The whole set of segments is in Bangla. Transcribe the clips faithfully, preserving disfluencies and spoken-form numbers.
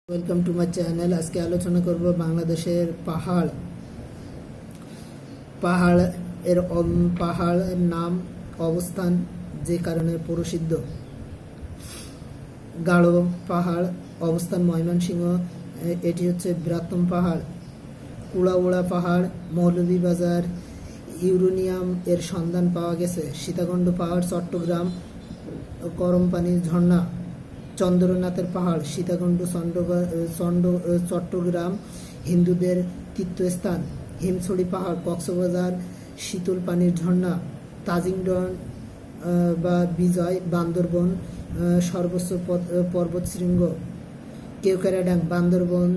Welcome to my channel. আজকে আলোচনা করব বাংলাদেশের পাহাড় পাহাড় এর পাহাড়ের নাম, অবস্থান, যে কারণে প্রসিদ্ধ। গাঢ় পাহাড়, অবস্থান ময়মনসিংহ, এটি হচ্ছে বৃহত্তম পাহাড়। কুড়াউড়া পাহাড়, মৌলভীবাজার, ইউরেনিয়াম এর সন্ধান পাওয়া গেছে। সীতাকুণ্ড পাহাড়, চট্টগ্রাম, করমপানির ঝর্ণা। চন্দ্রনাথের পাহাড়, সীতাকুণ্ড, চট্টগ্রাম, হিন্দুদের তীর্থস্থান। হিমছড়ি পাহাড়, কক্সবাজার, শীতল পানির ঝর্ণা। তাজিংডন বা বিজয়, বান্দরবন সর্বোচ্চ পর্বতশৃঙ্গ। কেওক্রাড্যাং, বান্দরবন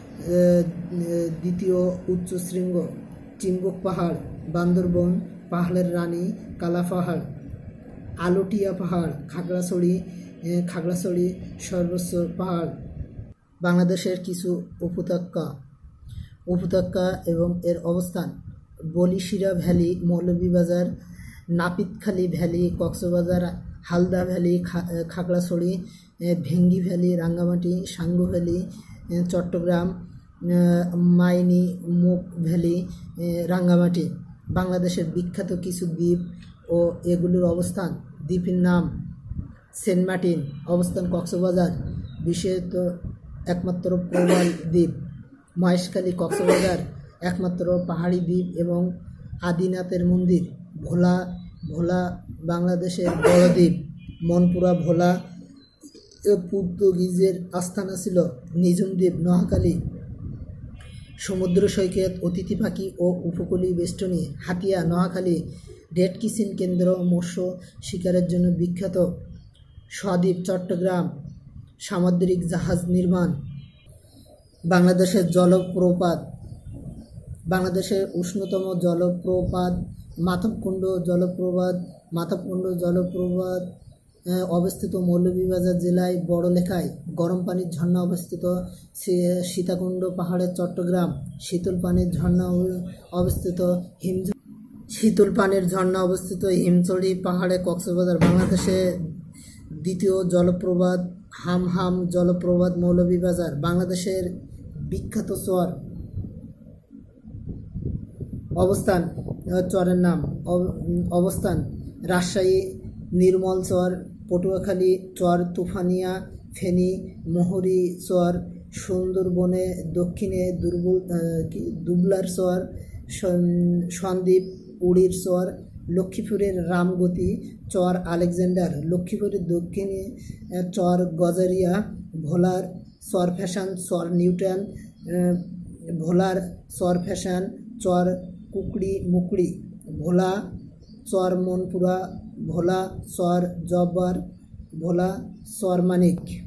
দ্বিতীয় উচ্চ শৃঙ্গ। চিম্বুক পাহাড়, বান্দরবন পাহাড়ের রানী, কালা পাহাড়। আলুটিয়া পাহাড়, খাগড়াছড়ি খাগড়াছড়ি সর্বোচ্চ পাহাড়। বাংলাদেশের কিছু উপত্যকা উপত্যকা এবং এর অবস্থান: Balishira valley, Moulvibazar, Napitkhali valley, Cox's Bazar, Halda valley, Khagrachari, Vengi valley, Rangamati, Sangu valley, Chittagong, Maini Mukh valley, Rangamati. বাংলাদেশের বিখ্যাত কিছু দ্বীপ ও এগুলোর অবস্থান: দ্বীপের নাম: সেন্ট মার্টিন, অবস্থান কক্সবাজার, বিশেষত একমাত্র প্রবাল দ্বীপ। মহেশখালী, কক্সবাজার, একমাত্র পাহাড়ি দ্বীপ এবং আদিনাথের মন্দির। ভোলা ভোলা বাংলাদেশের বড় দ্বীপ। মনপুরা ভোলা পর্তুগিজের আস্তানা ছিল। নিঝুম দ্বীপ, নোয়াখালী। সমুদ্র সৈকত, অতিথি পাখি ও উপকূলীয় বেষ্টনী। হাতিয়া, নোয়াখালী। রেড কিচেন কেন্দ্র, মৎস্য শিকারের জন্য বিখ্যাত। সদ্বীপ, চট্টগ্রাম, সামুদ্রিক জাহাজ নির্মাণ। বাংলাদেশের জলপ্রপাত: বাংলাদেশের উষ্ণতম জলপ্রপাত মাধবকুণ্ড জলপ্রপাত। মাধবকুণ্ড জলপ্রপাত অবস্থিত মৌলভীবাজার জেলায় বড়লেখায়। গরম পানির ঝর্ণা অবস্থিত সীতাকুণ্ড পাহাড়ের চট্টগ্রাম। শীতল পানির ঝর্ণা অবস্থিত হিম শীতল পানির ঝর্ণা অবস্থিত হিমছড়ি পাহাড়ে, কক্সবাজার। বাংলাদেশের দ্বিতীয় জলপ্রপাত হামহাম জলপ্রপাত, মৌলভীবাজার। বাংলাদেশের বিখ্যাত চর। অবস্থান, চরের নাম: অবস্থান রাজশাহী, নির্মল চর, পটুয়াখালী চর, তুফানিয়া, ফেনী, মোহরী চর। সুন্দরবনে দক্ষিণে দুর্বল দুবলার চর, সন্দ্বীপ, উড়ির চর। লক্ষ্মীপুরের রামগতি চর, আলেকজান্ডার। লক্ষ্মীপুরের দক্ষিণে চর গজারিয়া। ভোলার চর ফ্যাশন, চর নিউটন। ভোলার চর ফ্যাশন, চর কুকড়ি মুকড়ি। ভোলা চর মনপুরা। ভোলা চর জব্বার। ভোলা চর মানিক।